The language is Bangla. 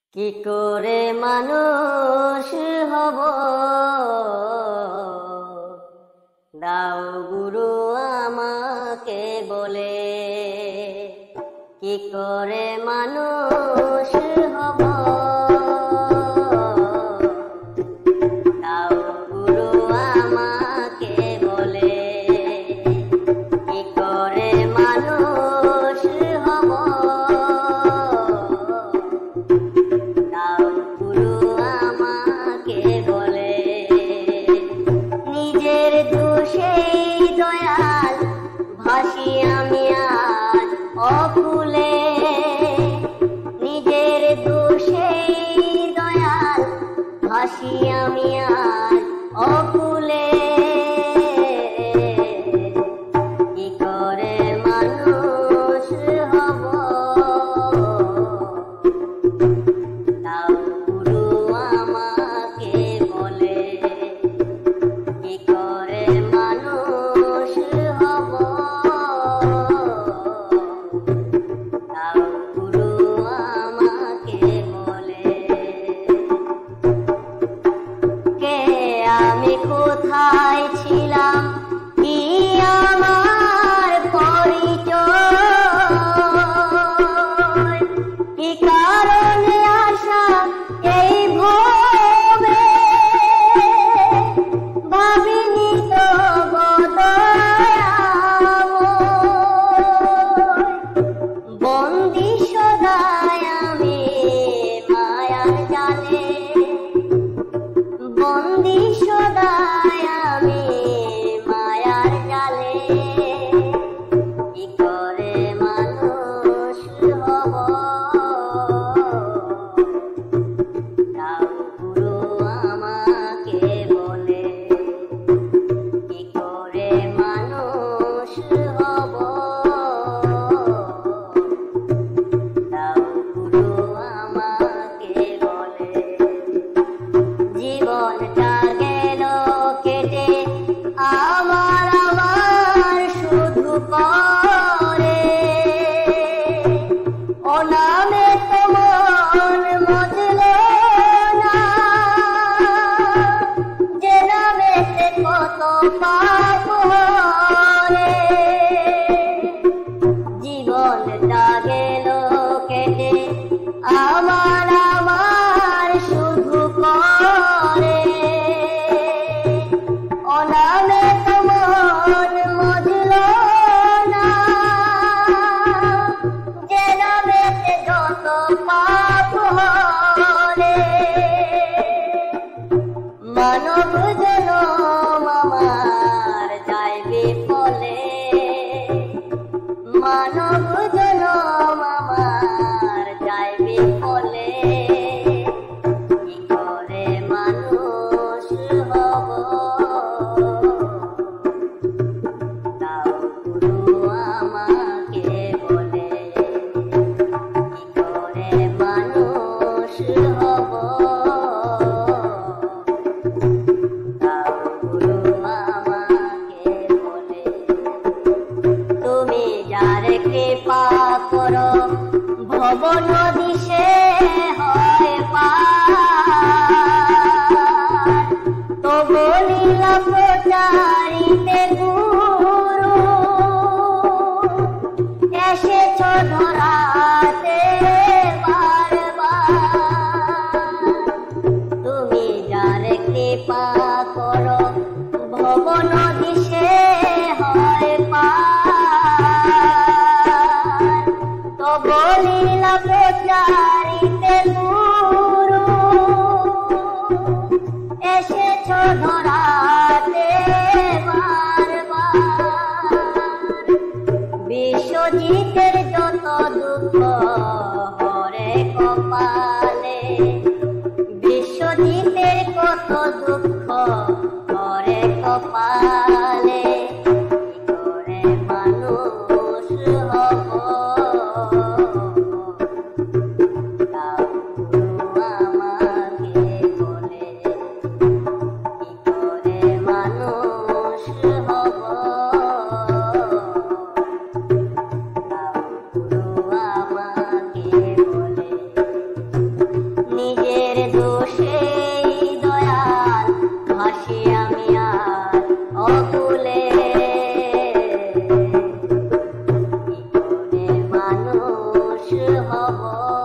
কি করে মানুষ হব, দাও গুরু আমাকে বলে। কি করে মানুষ হব, দাও গুরু আমাকে বলে। কি করে মানুষ হব, দাও গুরু আমাকে বলে। নিজের দোষেই দয়াল ভাসি আমি আজ অকুলে। নিজের দোষেই দয়াল ভাসি আমি আজ অকুলে। কি করে মানুষ হব, দাও গুরু আমাকে বলে। কি করে মানুষ হব, দাও গুরু আমাকে বলে। কে আমি, কোথায় ছিলাম, কি আমার পরিচয়, কি কারণে আসা এই ভবে, ভাবিনি তো বন্দি সদায় আমি মায়ার জালে। বন্দি সদায় আমি মায়ার জালে। কি করে মানুষ হব, দাও গুরু আমাকে বলে। কি করে মানুষ হব, দাও গুরু আমাকে বলে। জীবনটা গেল কেটে আমার শুধু করে। ও নামে তো মন মজল না, যে নামেতে কত পাপ হরে। জীবনটা গেল কেটে আমার শুধু করে। ও নামে তো মন মজল না, যে নামেতে যত পাপ হরে। মানব জনম আমার যায় বিফলে। মানব জনম আমার যায় বিফলে। কি করে মানুষ হব, দাও গুরু আমাকে বলে। কি করে মানুষ হব, দাও গুরু আমাকে বলে। তুমি যার কৃপা করো, ভব নদী সে হয় পার। তবু লীলা প্রচারিতে গুরু, এসেছ ধরাতে বারবার। তুমি যার কৃপা করো, ভব নদী সে হয় পার। তবু লীলা প্রচারিতে গুরু, এসেছ ধরাতে বারবার। বিশ্বজিতের যত দুঃখ হরে কপালে। বিশ্বজিতের কত দুঃখ হরে কপালে। কি করে মানুষ হব, দাও গুরু আমাকে বলে। কি করে মানুষ হব, দাও আমি আর অকুলে কি করে মানুষ হব